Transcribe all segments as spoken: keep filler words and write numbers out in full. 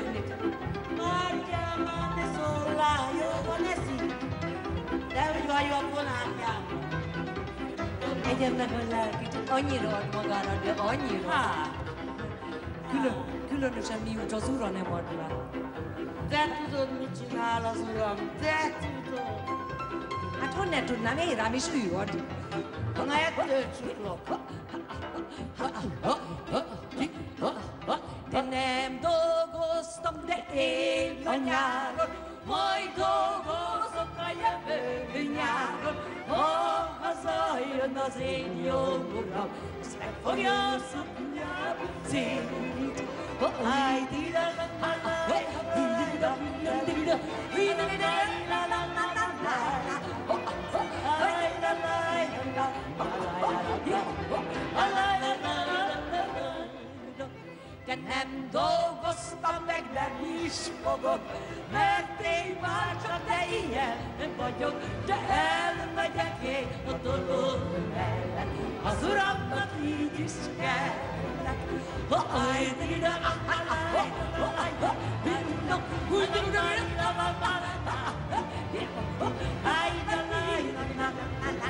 Junnit. Adjál már, ne szólál, jó van eszik, de úgy vagy a vonámjában. Egyen meg a lelkét, annyira ad magára, de annyira. Hát, Külön, különösen miután az ura nem ad le. te tudod, mit csinál az uram, te tudod. Hát honnan tudnám, én rám is ő ad. Na, ettől csuklok. De nem dolgoztam, de én a nyáron, majd dolgozok a jövő nyáron. Ha hazajön az én jó uram, és megfogja a szoknyába célit. Háj, dida, la, la, la, dida, dida, dida, dida, la, la, la, la, la, háj, la, la, la, la, la, la, de nem dolgoztam meg, nem is fogok, mert én már csak de ilyen vagyok, de elmegyek én a dolog mellett, az uramnak így is kellett. Ha ajtida, ahalaj, ha ajtida, binno, hújtida, la la la la, ajda la la la la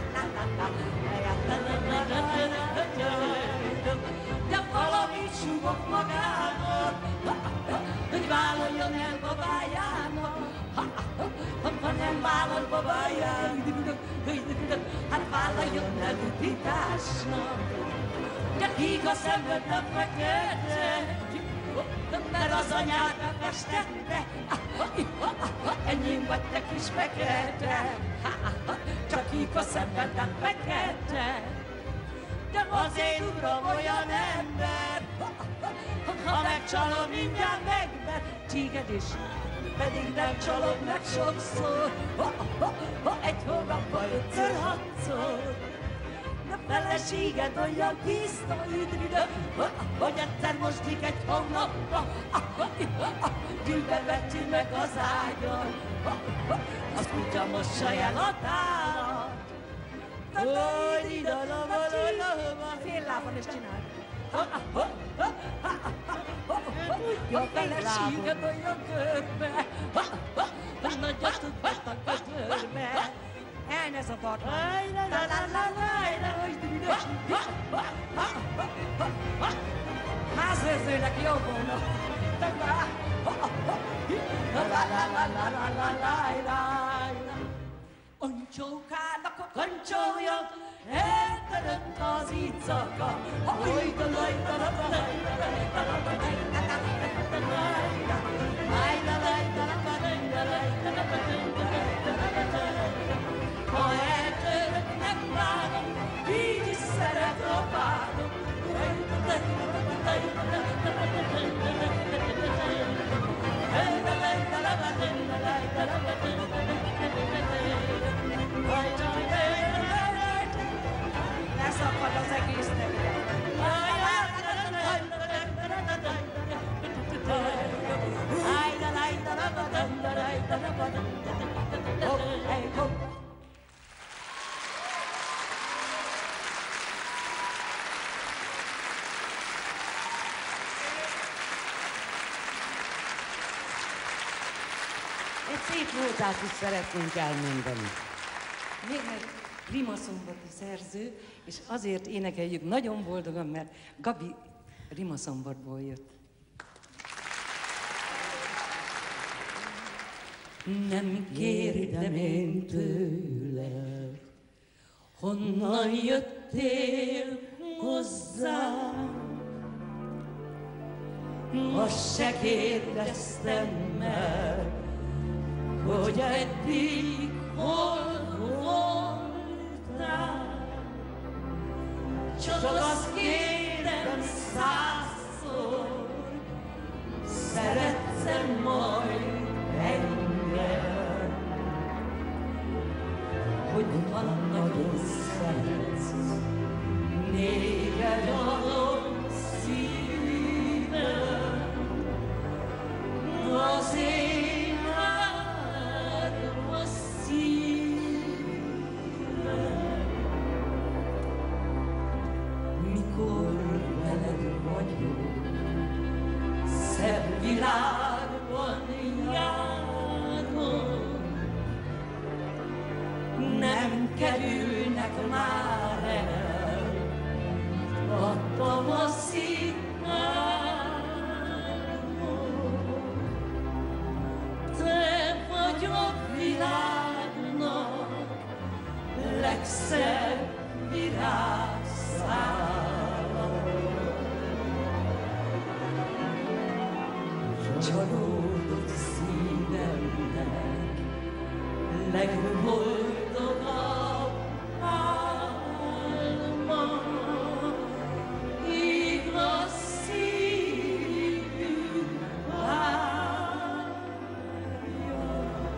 la la la, de valamit súgok magának, hogy vállaljon el babájának. Ha nem vállal babájának, hát vállaljon el utitásnak. De kik a szenvednek fekete, mert az anyádnak festette. Enyém vagy te kis fekete, csak kik a szenvednek fekete. De az én uram olyan ember, ha megcsalom, mindjárt megver. Téged is, pedig nem csalom meg sokszor, egy hónapban ötször, hatszor. De feleséged olyan tiszta üdvide, hogy egyszer mostik egy hónapba, gyűlbe vetjük meg az ágyon, az kutya mossa el a tálat. Hogy ide, fél lábon is csinál. A feleséged olyan körbe, nagyot tudottak a körbe. El ne zavart már. Házőrzőnek jó volna. Ancsókának a kancsója eltörött az icaka. Hajda, lajda, lajda, lajda, lajda, lajda, ha eltörött, nem bánom, így is szeret a bánom. Leszakad az egész nevére. Egy szép nótát is szeretnénk elmondani. Még egy rimaszombati szerző, és azért énekeljük nagyon boldogan, mert Gabi Rimaszombatból jött. Nem kérdem én tőled, honnan jöttél hozzám. Azt se kérdeztem meg, hogy eddig hol voltál. Csak azt kérem százszor, szeretsz-e majd engem, hogy ha nagyon szeretsz, néged adom szívem, az én árom a szívem. Mikor veled vagyok, szebb világ már el, adtam a szignámot. Te vagy a világnak legszebb virágszála. Csalódott szívemnek legboldogabb álma, igaz szívű várja.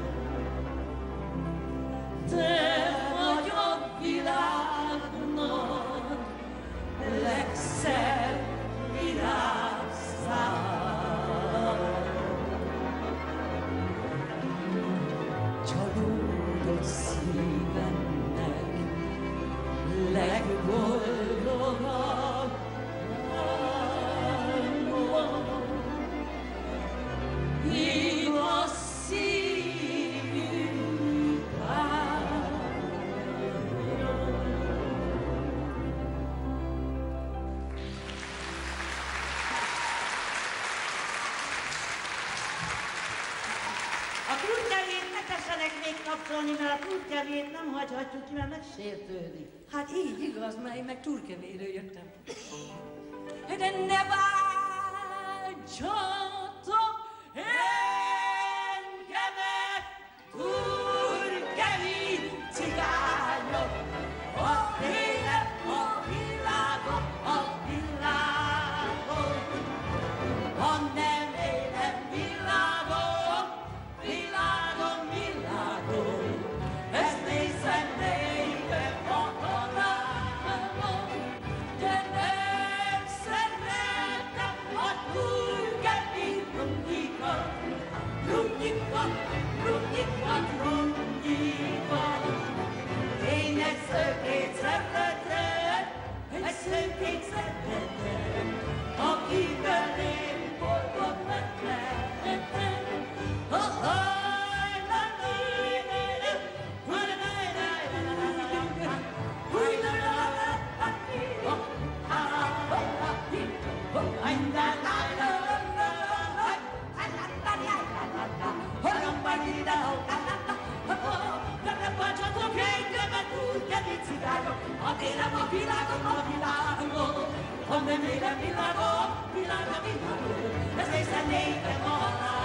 Te vagy a világnak legszebb virágszála. Csalódott szívemnek legboldogabb álma, igaz szívű várja. A kurtyavét ne tessenek még kapcsolni, mert a kurtyavét nem hagyhatjuk ki, mert megsértődik. Hát így igaz, mert én meg turkevéről jöttem. De ne bántsatok engemet, turkevi cigányok, a élet, a világot, a világot, ha nem élem világon, világon, világon, ezt nézem néven a halámon, de nem szeretem a turkevi rumnyikat, rumnyikat, rumnyikat, rumnyikat. Én egy szökét szeretem, egy szökét szeretem, akivel én boldog lettem. Ha-haj, la-la-la-la, hu-la-la-la-la-la, hu-la-la-la-la-la, Adérem a világon, a világon, ha nem élem világon, világon, világon, ez részen nékem a halál.